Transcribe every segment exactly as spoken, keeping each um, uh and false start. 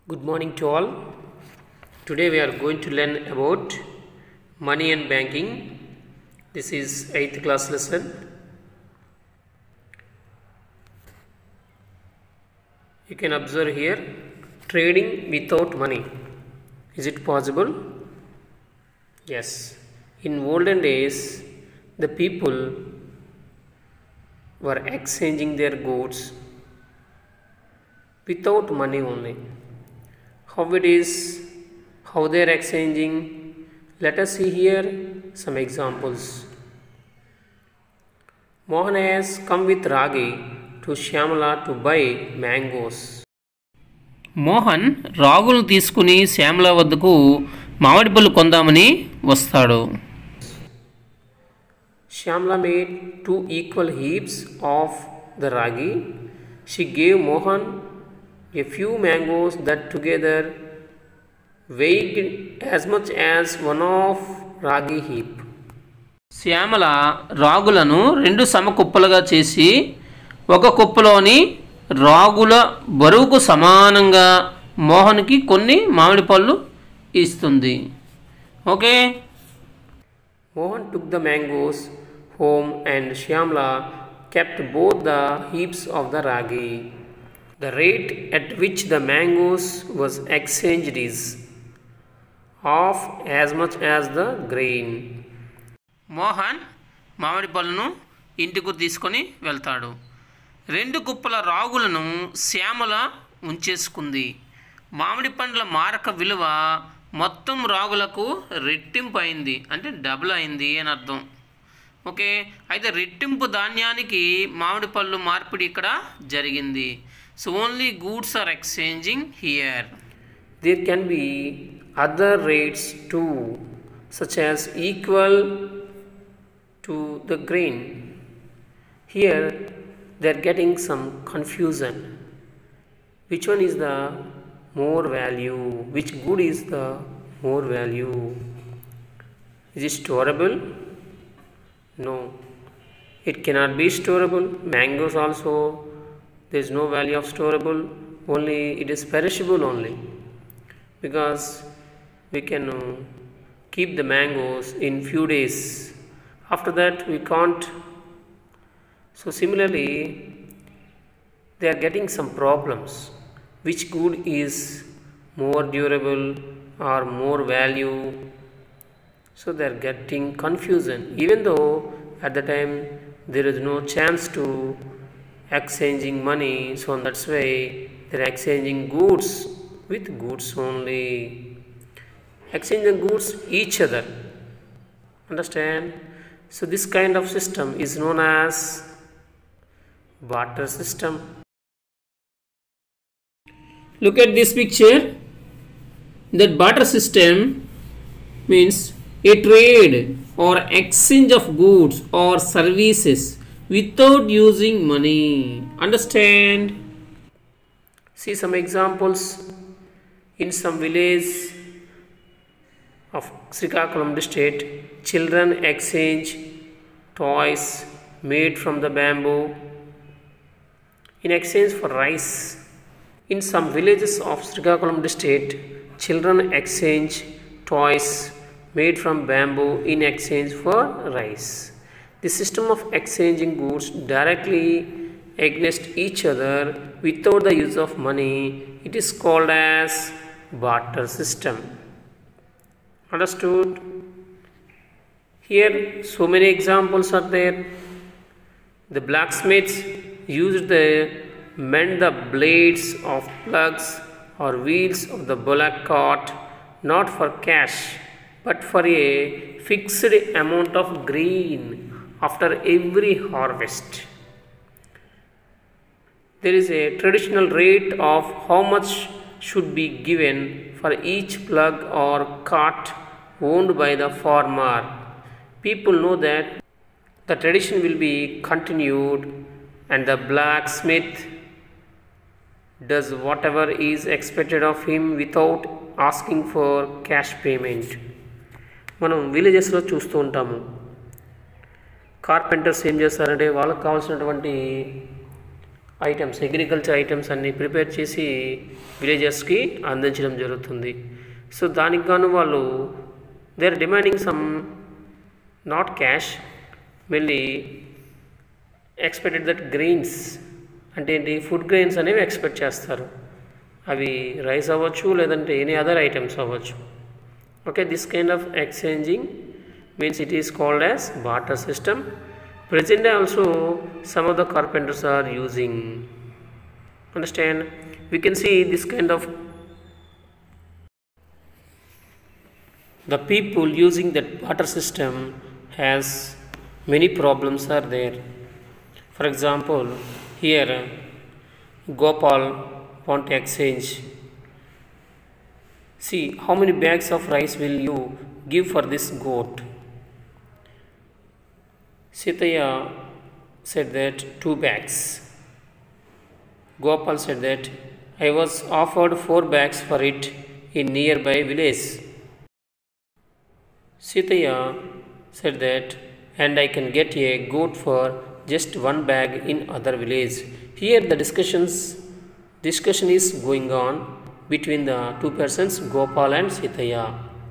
Good morning to all. Today we are going to learn about money and banking. This is eighth class lesson. You can observe here trading without money. Is it possible? Yes. In olden days, the people were exchanging their goods without money only. How it is, how they are exchanging. Let us see here some examples. Mohan has come with Ragi to Shyamala to buy mangoes. Mohan రాగులు తీసుకుని శ్యామల వద్దకు మామిడి పళ్ళు కొందామని వస్తాడు. Shyamala made two equal heaps of the ragi. She gave Mohan a few mangoes that together weighed as much as one of ragi heap. Shyamala రాగులను రెండు సమకుప్పలుగా చేసి ఒక కుప్పలోని రాగుల బరువుకు సమానంగా మోహన్కి కొన్ని మామిడి పళ్ళు ఇస్తుంది. Okay. Mohan took the mangoes home and Shyamala kept both the heaps of the ragi. The rate at which the mangoes was exchanged is half as much as the grain. Mohan మామిడి పళ్ళను ఇంటికి తీసుకొని వెళ్తాడు. రెండు కుప్పల రాగులను శ్యామల ఉంచేసుకుంది. మామిడి పండ్ల మారక విలువ మొత్తం రాగులకు రెట్టింపు అయింది, అంటే డబుల్ అయింది అని అర్థం. ఓకే. అయితే రెట్టింపు ధాన్యానికి మామిడి పళ్ళు మార్పిడి ఇక్కడ జరిగింది. So only goods are exchanging here. There can be other rates too, such as equal to the grain. Here they are getting some confusion. Which one is the more value? Which good is the more value? Is it storable? No, it cannot be storable. Mangoes also, there is no value of storable. Only it is perishable only, because we can uh, keep the mangoes in few days. After that we can't. So similarly, they are getting some problems. Which good is more durable or more value? So they are getting confusion, even though at the time there is no chance to exchanging money. So that's why they are exchanging goods with goods only. Exchanging goods each other. Understand? So this kind of system is known as barter system. Look at this picture. That barter system means a trade or exchange of goods or services without using money. Understand? See some examples. In some village of Srikakulam district, children exchange toys made from the bamboo in exchange for rice. In some villages of Srikakulam district, children exchange toys made from bamboo in exchange for rice. The system of exchanging goods directly against each other without the use of money, it is called as barter system. Understood? Here so many examples are there. The blacksmiths used the mend the blades of plugs or wheels of the bullock cart, not for cash but for a fixed amount of grain after every harvest. There is a traditional rate of how much should be given for each plug or cart owned by the farmer. People know that the tradition will be continued, and the blacksmith does whatever is expected of him without asking for cash payment. మనం విలేజెస్లో చూస్తూ ఉంటాము. Carpenters ఏం చేస్తారంటే వాళ్ళకి కావాల్సినటువంటి items agriculture items అన్ని prepare చేసి విలేజర్స్కి అందించడం జరుగుతుంది. సో దానికి గాను వాళ్ళు they are demanding some not cash, మళ్ళీ ఎక్స్పెక్టెడ్ దట్ గ్రెయిన్స్ అంటే ఏంటి, ఫుడ్ గ్రెయిన్స్ అనేవి ఎక్స్పెక్ట్ చేస్తారు. అవి రైస్ అవ్వచ్చు, లేదంటే ఎనీ అదర్ ఐటమ్స్ అవ్వచ్చు. Okay, this kind of exchanging means it is called as barter system. Presently also some of the carpenters are using. Understand? We can see this kind of the people using that barter system has many problems are there. For example, here Gopal want to exchange. See, how many bags of rice will you give for this goat? Sitaya said that two bags. Gopal said that I was offered four bags for it in nearby village. Sitaya said that and I can get a goat for just one bag in other village. Here the discussions discussion is going on between the two persons, Gopal and Sitaya.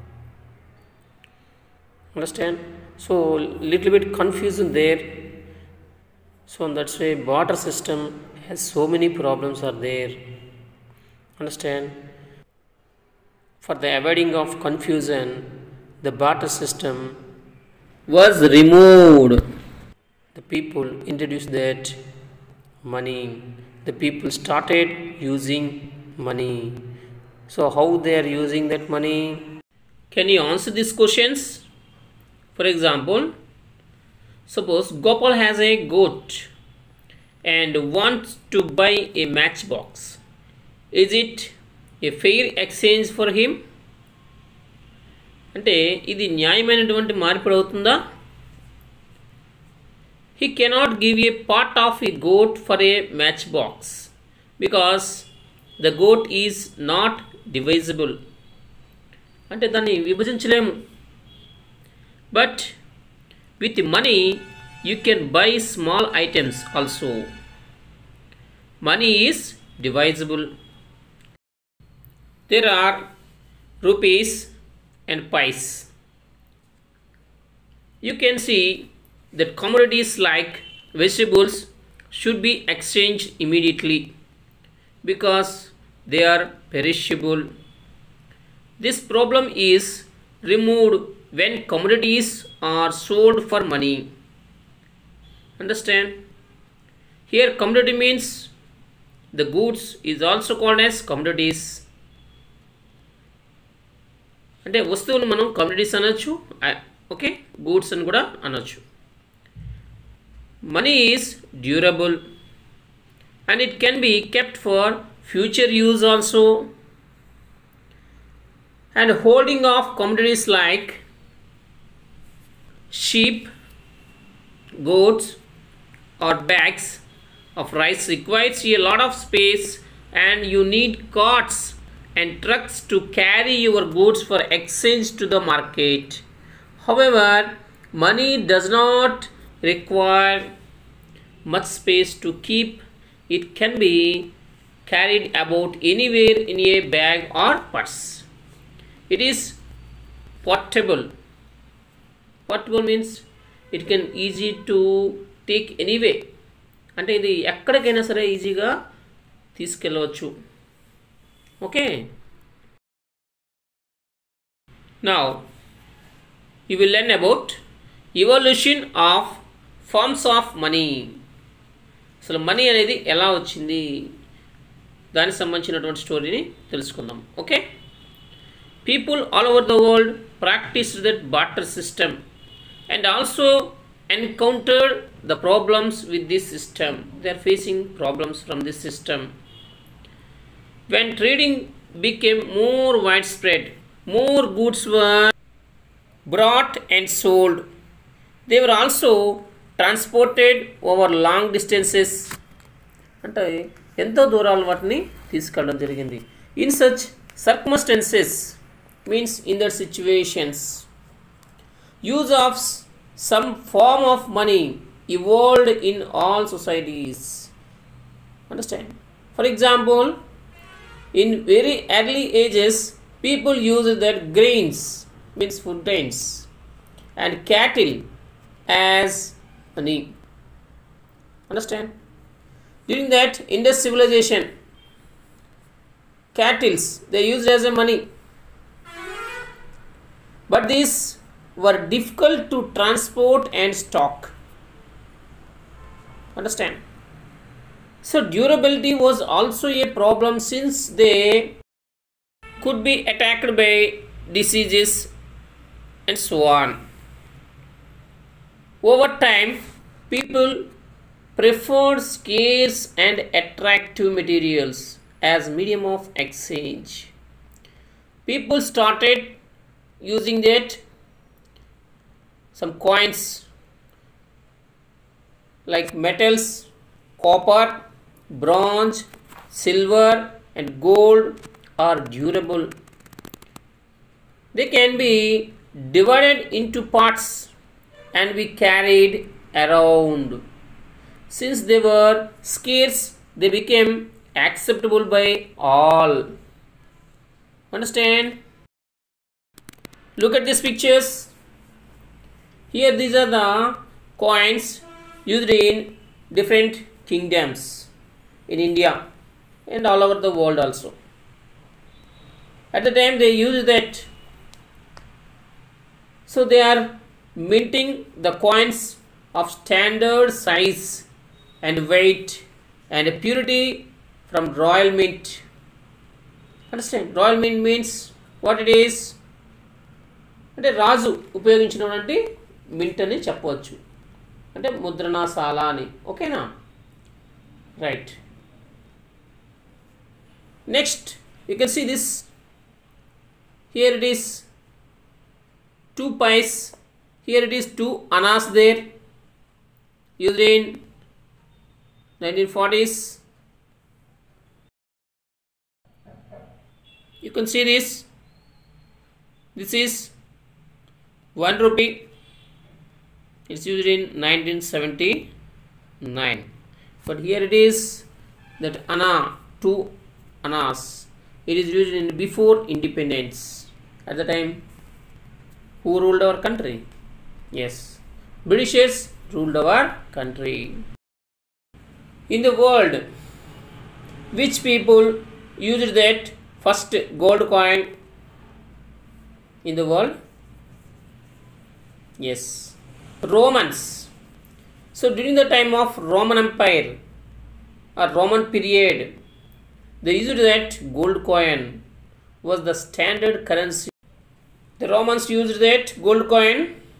Understand? So little bit confusion there. So that's why barter system has so many problems are there. Understand? For the avoiding of confusion, the barter system was removed. The people introduced that money. The people started using money. So how they are using that money? Can you answer these questions? For example, suppose Gopal has a goat and wants to buy a matchbox. Is it a fair exchange for him? అంటే ఇది న్యాయమైనటువంటి మార్పిడి అవుతుందా? He cannot give a part of a goat for a matchbox because the goat is not divisible. అంటే దాన్ని విభజించలేము. But with money you can buy small items also. Money is divisible. There are rupees and pies. You can see that commodities like vegetables should be exchanged immediately because they are perishable. This problem is removed when commodities are sold for money. Understand? Here commodity means the goods is also called as commodities. అంటే వస్తువులు మనం commodities అనొచ్చు, okay, goods అని కూడా అనొచ్చు. Money is durable and it can be kept for future use also. And holding of commodities like sheep, goats or bags of rice requires a lot of space and you need carts and trucks to carry your goods for exchange to the market. However, money does not require much space to keep. It can be carried about anywhere in a bag or purse. It is portable. Portable means it can easy to take anyway. అంటే ఇది ఎక్కడికైనా సరే ఈజీగా తీసుకెళ్ళవచ్చు. Okay, now you will learn about evolution of forms of money. అసలు money అనేది ఎలా వచ్చింది, దానికి సంబంధించినటువంటి స్టోరీని తెలుసుకుందాం. Okay, people all over the world practiced that barter system and also encountered the problems with this system. They are facing problems from this system. When trading became more widespread, more goods were brought and sold. They were also transported over long distances. అంటే ఎంతో దూరాలు వాటిని తీసుకెళ్ళడం జరిగింది. In such circumstances means in their situations, use of some form of money evolved in all societies. Understand? For example, in very early ages, people used that grains, means food grains, and cattle as money. Understand? During that Indus civilization, cattle they used as a money, but these were difficult to transport and stock. Understand? So durability was also a problem since they could be attacked by diseases and so on. Over time, people preferred scarce and attractive materials as medium of exchange. People started using that some coins like metals, copper, bronze, silver and gold are durable. They can be divided into parts and be carried around. Since they were scarce, they became acceptable by all. Understand? Look at these pictures. Here these are the coins used in different kingdoms in India and all over the world also. At the time they used that. So they are minting the coins of standard size and weight and purity from royal mint. Understand? Royal mint means what it is? అంటే రాజు ఉపయోగించినటువంటి mint అని చెప్పవచ్చు, అంటే ముద్రణాశాల అని. ఓకేనా? Right. Next you can see this. Here it is two pies. Here it is two annas there, used in nineteen forties. You can see this. This is one rupee. It's used in nineteen seventy-nine. But here it is that anna, two annas. It is used in before independence. At the time, who ruled our country? Yes, Britishers ruled our country. In the world, which people used that first gold coin in the world? Yes, Romans. So during the time of Roman Empire or Roman period, they used that gold coin was the standard currency. The Romans used that gold coin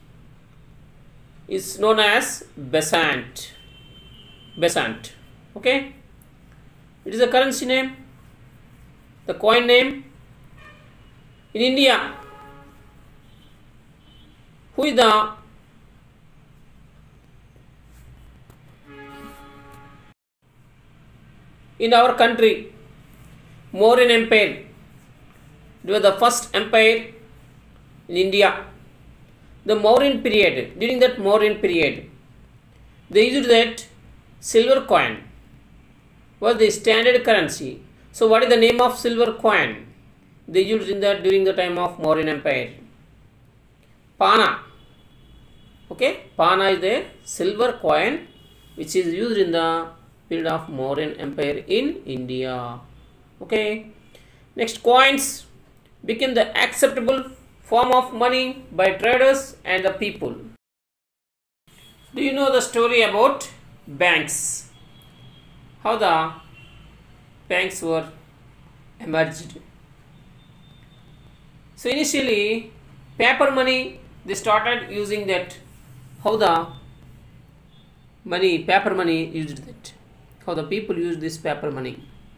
is known as besant. Besant. Okay? It is a currency name. The coin name. In India, who is the in our country, Mauryan Empire. It was the first empire in India. The Mauryan period, during that Mauryan period, they used that silver coin was the standard currency. So what is the name of silver coin? They used in that during the time of Mauryan Empire. Pana. Okay, Pana is the silver coin which is used in the period of Mauryan Empire in India. Okay, next, coins became the acceptable form of money by traders and the people. Do you know the story about banks? How the banks were emerged? So initially, paper money, they started using that. How the money, paper money used that? How the people used this paper money?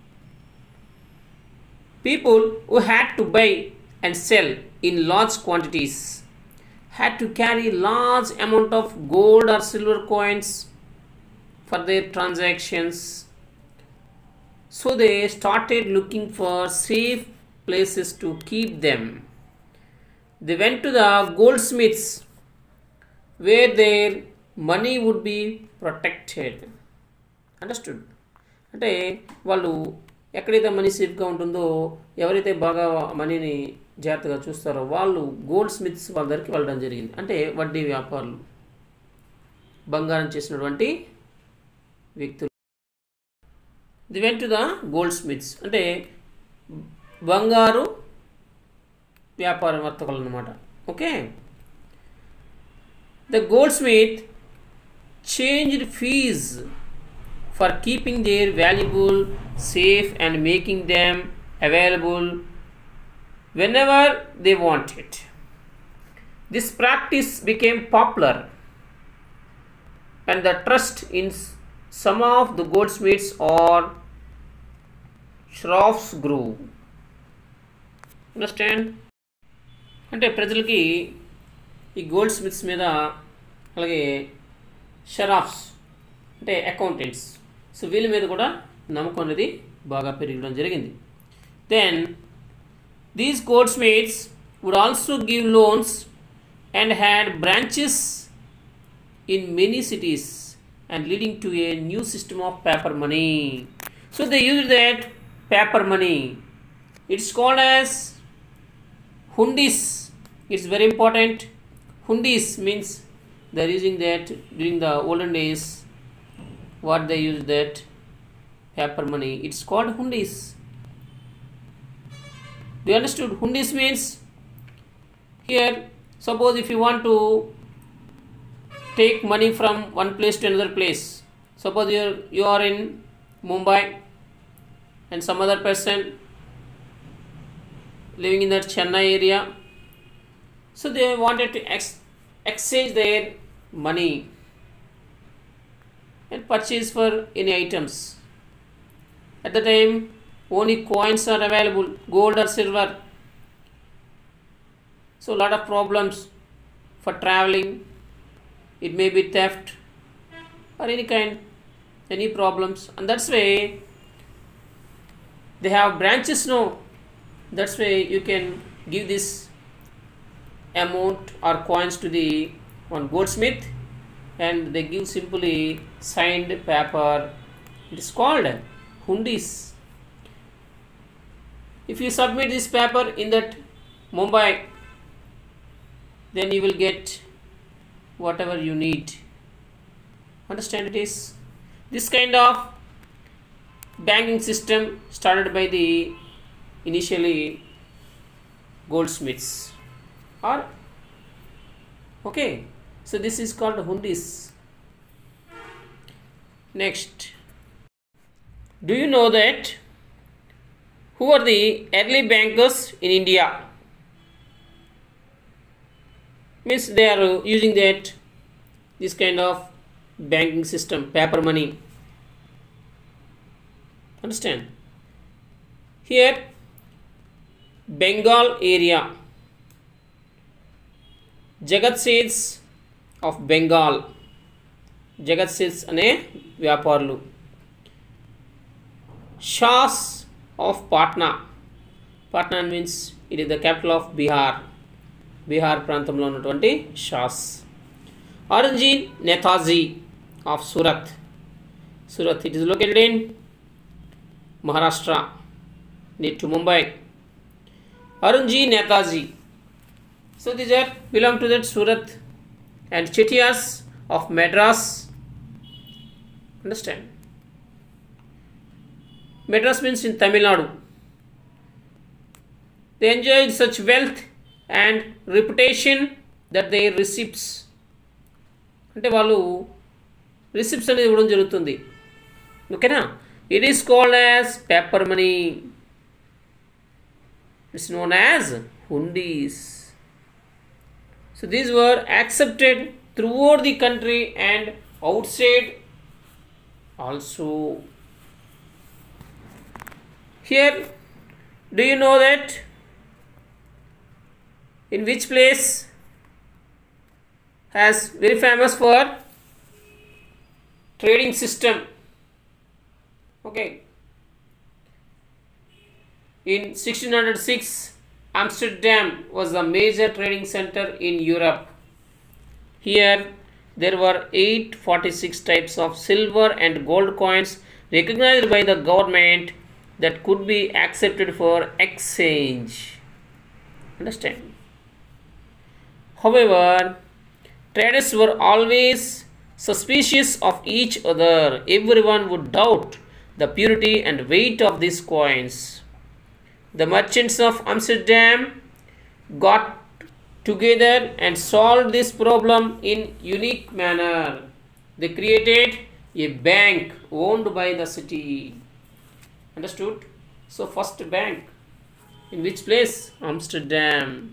People who had to buy and sell in large quantities had to carry large amount of gold or silver coins for their transactions. So they started looking for safe places to keep them. They went to the goldsmiths where their money would be protected. Understood? అంటే వాళ్ళు ఎక్కడైతే money సేఫ్గా ఉంటుందో, ఎవరైతే బాగా మనీని జాగ్రత్తగా చూస్తారో వాళ్ళు గోల్డ్ స్మిత్స్ వాళ్ళ దగ్గరికి వెళ్ళడం జరిగింది. అంటే వడ్డీ వ్యాపారులు, బంగారం చేసినటువంటి వ్యక్తులు. They went to the goldsmiths అంటే బంగారు వ్యాపార వర్తకులు అన్నమాట. Okay, the goldsmith changed fees for keeping their valuable safe and making them available whenever they wanted. This practice became popular and the trust in some of the goldsmiths or shroffs grew. Understand? అంటే ప్రజలకి ఈ gold smiths మీద, అలాగే షరాఫ్స్ అంటే accountants, so వీళ్ళ మీద కూడా నమ్మకం అనేది బాగా పెరగడం జరిగింది. Then these goldsmiths would also give loans and had branches in many cities and leading to a new system of paper money. So they use that paper money. It's called as hundis. It's very important. Hundis means they are using that during the olden days. What they use that paper money, it's called hundis. Do you understood? Hundis means, here suppose if you want to take money from one place to another place, suppose you are, you are in Mumbai and some other person living in that Chennai area, so they wanted to ex exchange their money and purchase for any items. At the time only coins are available, gold or silver, so a lot of problems for traveling. It may be theft or any kind, any problems, and that's why they have branches now. That's why you can give this amount or coins to the one goldsmith and they give simply signed paper. It is called hundis. If you submit this paper in that Mumbai, then you will get whatever you need. Understand? It is this kind of banking system started by the initially goldsmiths. Or okay, so this is called hundis. Next, do you know that who are the early bankers in India? Means they are using that this kind of banking system, paper money. Understand? Here Bengal area, Jagat Seths of Bengal, Jagat Seths ane వ్యాపారులు, Shahs of Patna, Patna means it is the capital of Bihar, Bihar ప్రాంతంలో ఉన్నటువంటి షాస్, Aurangzeb Netaji of Surat, Surat it is located in Maharashtra near to Mumbai, Aurangzeb Netaji. So these are belong to that Surat. And Chettiars of Madras. Understand? Madras means in Tamil Nadu. They enjoyed such wealth and reputation that their receipts, అంటే వాళ్ళు receipts అనేది ఇవ్వడం జరుగుతుంది. ఓకేనా? It is called as paper money. It's known as hundis. So these were accepted throughout the country and outside also. Here, do you know that in which place has very famous for trading system? Okay, in sixteen oh six Amsterdam was a major trading center in Europe. Here there were eight hundred forty-six types of silver and gold coins recognized by the government that could be accepted for exchange. Understand? However, traders were always suspicious of each other. Everyone would doubt the purity and weight of these coins. The merchants of Amsterdam got together and solved this problem in unique manner. They created a bank owned by the city. Understood? So first bank in which place? Amsterdam.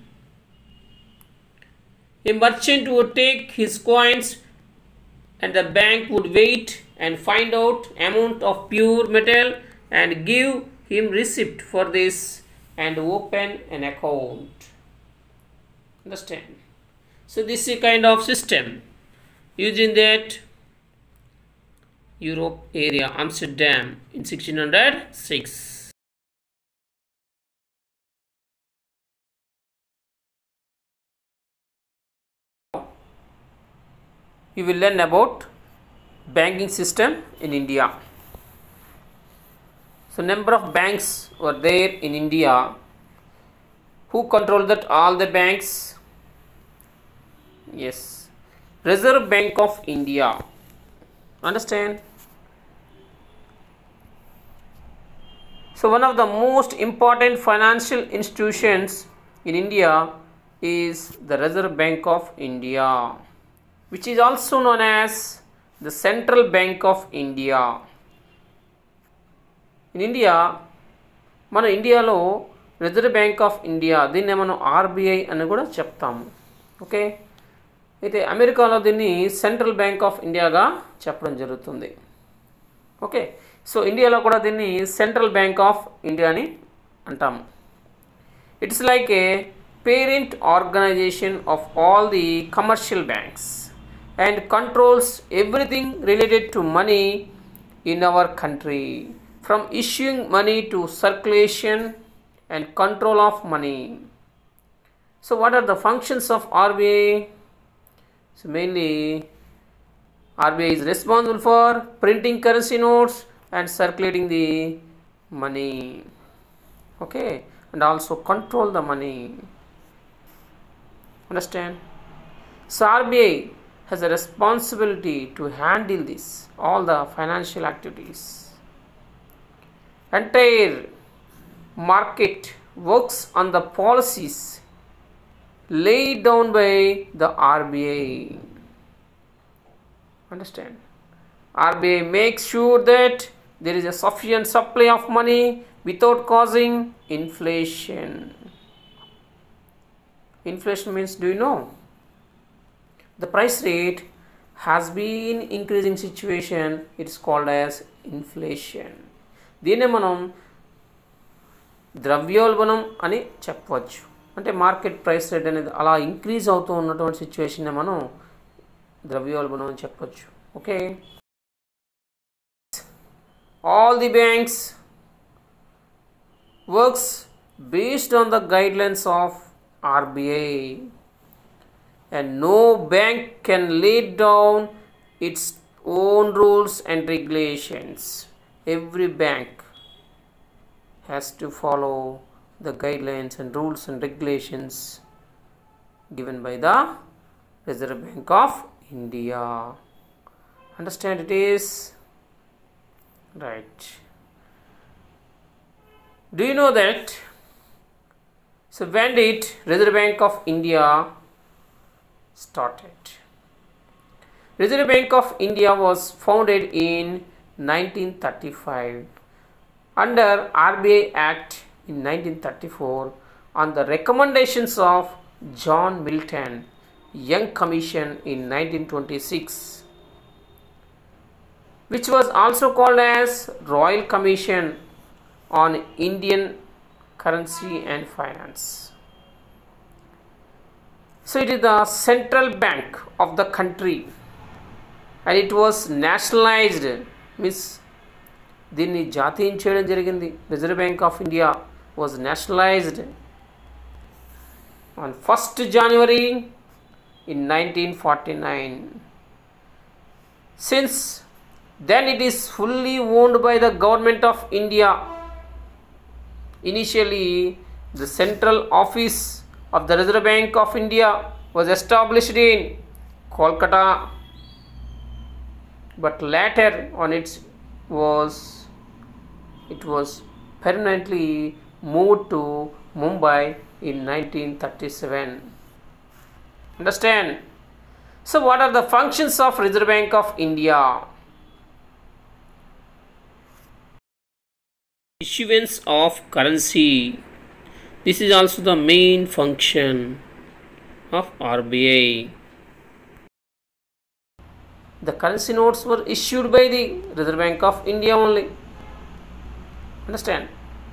A merchant would take his coins and the bank would wait and find out amount of pure metal and give him receipt for this and open an account. Understand? So this is a kind of system used in that Europe area, Amsterdam, in sixteen oh six. You will learn about banking system in India. So number of banks were there in India. Who controlled that? All the banks? Yes, Reserve Bank of India. Understand? So one of the most important financial institutions in India is the Reserve Bank of India, which is also known as the Central Bank of India. In India, మన ఇండియాలో reserve Bank of India, దీన్ని మనం RBI అని కూడా చెప్తాము. Okay, అయితే అమెరికాలో దీన్ని సెంట్రల్ బ్యాంక్ ఆఫ్ ఇండియాగా చెప్పడం జరుగుతుంది. ఓకే, సో ఇండియాలో కూడా దీన్ని సెంట్రల్ బ్యాంక్ ఆఫ్ ఇండియా అని అంటాము. It's like a parent organization of all the commercial banks and controls everything related to money in our country, from issuing money to circulation and control of money. So what are the functions of R B I? So mainly R B I is responsible for printing currency notes and circulating the money, okay, and also control the money. Understand? So R B I has a responsibility to handle this, all the financial activities. Entire market works on the policies laid down by the R B I. Understand? R B I makes sure that there is a sufficient supply of money without causing inflation. Inflation means, do you know? The price rate has been increasing situation, it is called as inflation. దీన్నే మనం ద్రవ్యోల్బణం అని చెప్పవచ్చు. అంటే market price rate అనేది అలా increase అవుతూ ఉన్నటువంటి సిచ్యువేషన్ మనం ద్రవ్యోల్బణం అని చెప్పవచ్చు. Okay, all the banks works based on the guidelines of R B I. And no bank can lay down its own rules and regulations. Every bank has to follow the guidelines and rules and regulations given by the Reserve Bank of India. Understand it is? Right. Do you know that? So when did Reserve Bank of India started? Reserve Bank of India was founded in nineteen thirty-five under R B I Act in nineteen thirty-four on the recommendations of John Milton Young Commission in nineteen twenty-six, which was also called as Royal Commission on Indian Currency and Finance. So it is the central bank of the country and it was nationalized, means దీన్ని జాతీయం చేయడం జరిగింది. Reserve Bank of India was nationalized on first January in nineteen forty-nine. Since then it is fully owned by the government of India. Initially, the central office of the Reserve Bank of India was established in Kolkata, but later on it was it was permanently moved to Mumbai in nineteen thirty-seven. Understand? So what are the functions of Reserve Bank of India? Issuance of currency. This is also the main function of R B I. The currency notes were issued by the Reserve Bank of India only. Understand?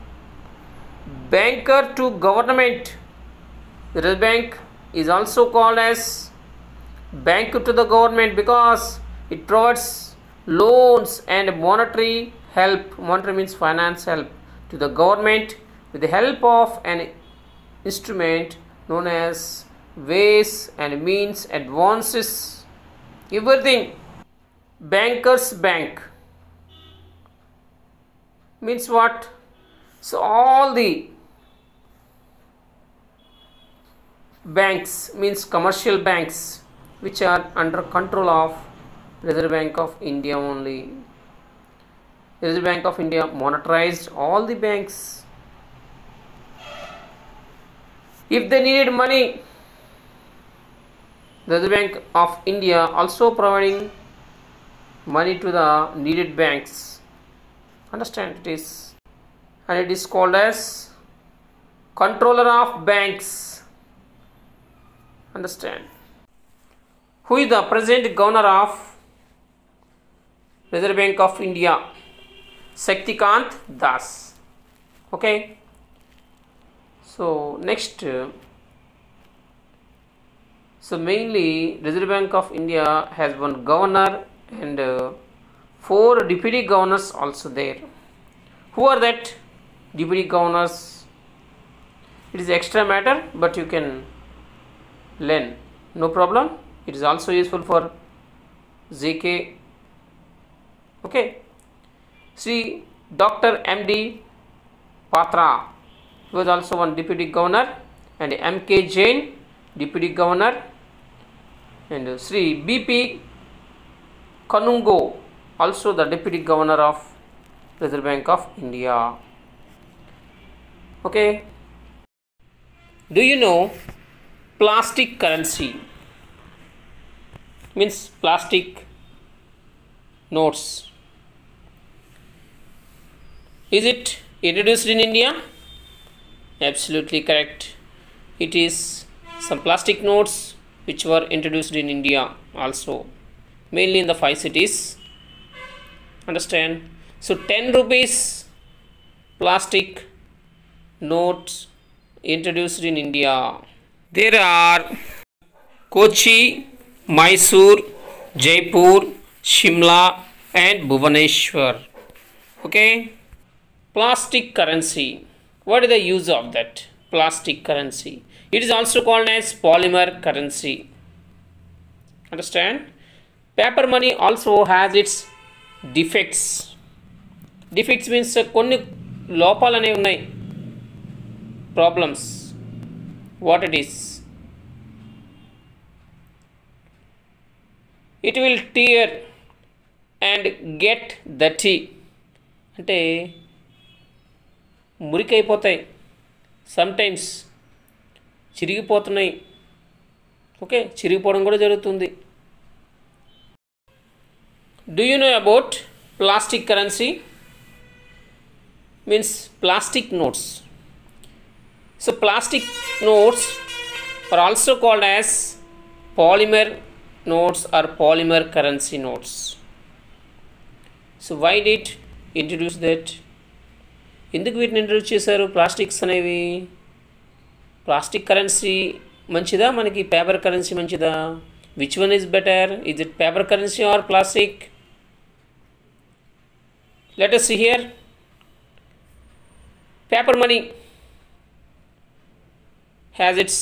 Banker to government. The Reserve Bank is also called as banker to the government because it provides loans and monetary help. Monetary means finance help to the government with the help of an instrument known as ways and means advances. Everything. Bankers bank means what? So all the banks means commercial banks which are under control of Reserve Bank of India only. Reserve Bank of India monetized all the banks. If they needed money, the Reserve Bank of India also providing money to the needed banks. Understand? It is, and it is called as controller of banks. Understand? Who is the present governor of Reserve Bank of India? Shaktikant Das. Okay. So next, uh, so mainly Reserve Bank of India has one governor and uh, four deputy governors also there. Who are that deputy governors? It is extra matter, but you can learn, no problem. It is also useful for J K. Okay. See, Doctor M D Patra was also one deputy governor, and M K Jain deputy governor, and Sri B P Kanungo also the deputy governor of Reserve Bank of India. Okay. Do you know plastic currency? Means plastic notes. Is it introduced in India? Absolutely correct. It is some plastic notes which were introduced in India also, mainly in the five cities. Understand? So ten rupees plastic notes introduced in India. There are Kochi, Mysore, Jaipur, Shimla and Bhubaneswar. Okay. Plastic currency. What is the use of that plastic currency? It is also called as polymer currency. Understand? Paper money also has its defects. Defects means కొన్ని లోపాలు అనేవి ఉన్నాయి. Problems. What it is? It will tear and get dirty. అంటే మురికైపోతాయి, sometimes చిరిగిపోతున్నాయి. Okay, చిరిగిపోవడం కూడా జరుగుతుంది. Do you know about plastic currency? Means plastic notes. So plastic notes are also called as polymer notes or polymer currency notes. So why did introduce that? ఎందుకు వీటిని introduce చేశారు? Plastics అనేవి. Plastic currency మంచిదా, మనకి paper currency మంచిదా? Which one is better? Is it paper currency or plastic? Let us see here. Paper money has its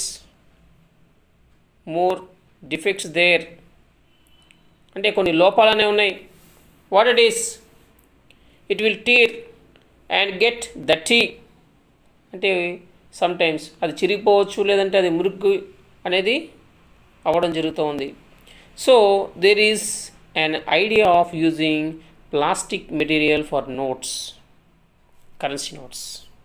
more defects there. అంటే కొన్ని లోపాలు అనేవి ఉన్నాయి. what it is, it will tear and get dirty. అంటే sometimes అది చిరిగిపోవచ్చు, లేదంటే అది మురుగు అనేది అవ్వడం జరుగుతూ ఉంది. So there is an idea of using plastic material for notes, currency notes.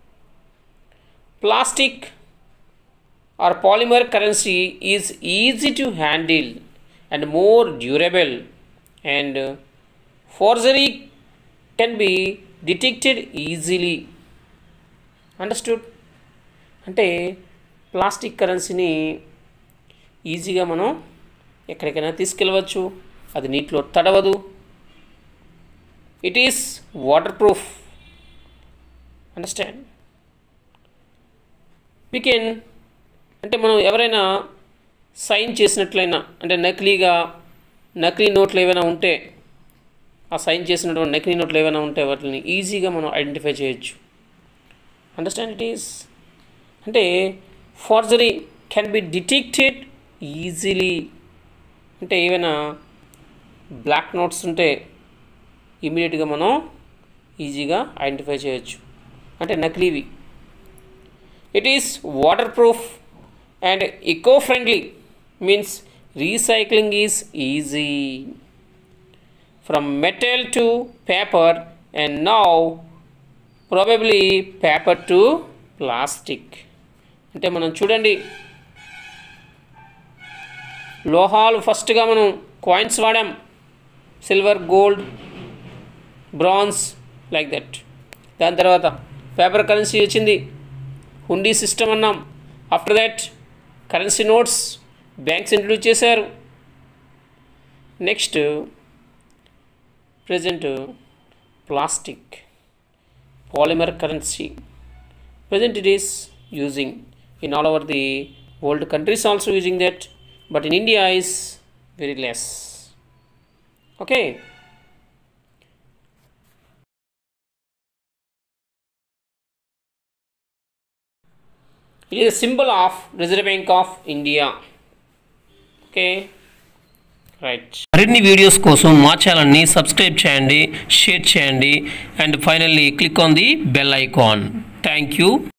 Plastic or polymer currency is easy to handle and more durable, and forgery can be detected easily. Understood? అంటే plastic కరెన్సీని ఈజీగా మనం ఎక్కడికైనా తీసుకెళ్ళవచ్చు, అది నీటిలో తడవదు. It is waterproof. Understand? We can అంటే మనం ఎవరైనా సైన్ చేసినట్లయినా, అంటే నకిలీగా నకిలీ నోట్లు ఏవైనా ఉంటే, ఆ సైన్ చేసినటువంటి నకిలీ నోట్లు ఏవైనా ఉంటే వాటిని ఈజీగా మనం ఐడెంటిఫై చేయొచ్చు. అండర్స్టాండ్? ఇట్ ఈస్ అంటే forgery can be detected easily. అంటే ఏవైనా బ్లాక్ నోట్స్ ఉంటే ఇమీడియట్గా మనం ఈజీగా ఐడెంటిఫై చేయొచ్చు, అంటే నకిలీవి. It is waterproof and eco friendly, means recycling is easy from metal to paper, and now probably paper to plastic. అంటే మనం చూడండి, లోహాలు ఫస్ట్గా మనం కాయిన్స్ వాడాం, silver, gold, bronze, like that. దాని తర్వాత పేపర్ కరెన్సీ వచ్చింది, హుండీ సిస్టమ్ అన్నాం. After that currency notes banks introduce చేశారు. Next present plastic polymer currency. Present it is using in all over the world. Countries also using that, but in India is very less. Okay, it is a symbol of Reserve Bank of India. Okay, right. మరిన్ని videos కోసం మా ఛానల్ని subscribe చేయండి, share చేయండి, and finally click on the bell icon. Thank you.